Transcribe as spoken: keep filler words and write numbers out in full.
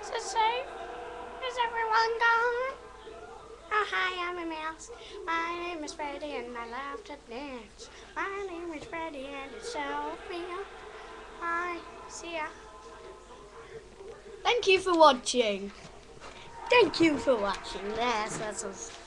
Is it safe? Is everyone gone? Oh, hi, I'm a mouse. My name is Freddy and I love to dance. My name is Freddy and it's so real. Bye. See ya. Thank you for watching. Thank you for watching. Yes, that's us.